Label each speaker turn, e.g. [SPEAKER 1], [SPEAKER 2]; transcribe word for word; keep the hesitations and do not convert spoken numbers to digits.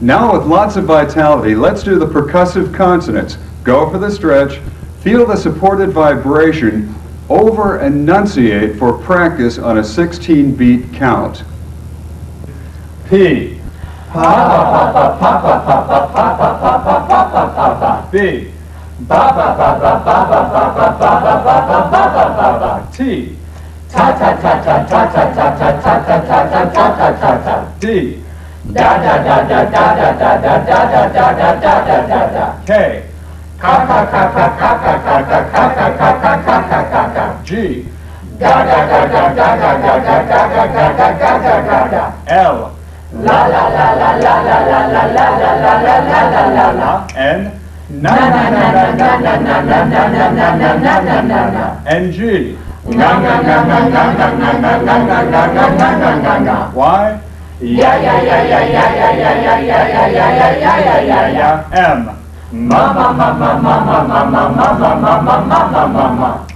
[SPEAKER 1] Now with lots of vitality, let's do the percussive consonants. Go for the stretch, feel the supported vibration, over enunciate for practice on a sixteen beat count. P. B. T.
[SPEAKER 2] Ta ta ta ta ta ta ta ta ta ta ta ta ta ta ta.
[SPEAKER 1] D.
[SPEAKER 2] Da da da da da da da da da da da da da da da.
[SPEAKER 1] K.
[SPEAKER 2] Ka ka ka ka ka ka ka ka ka ka ka ka ka ka ka.
[SPEAKER 1] G.
[SPEAKER 2] Da da da da da da da da da da da da da da da.
[SPEAKER 1] L.
[SPEAKER 2] La la la la la la la la la la la la la la la.
[SPEAKER 1] N.
[SPEAKER 2] Na na na na na na na na na na na na na na na.
[SPEAKER 1] N. G.
[SPEAKER 2] Na na na na na na na na na na na na na na na.
[SPEAKER 1] Y.
[SPEAKER 2] Ya ya ya ya ya ya ya ya ya ya ya ya ya ya ya ya.
[SPEAKER 1] M.
[SPEAKER 2] Ma ma ma ma ma ma ma ma ma ma ma ma ma ma ma.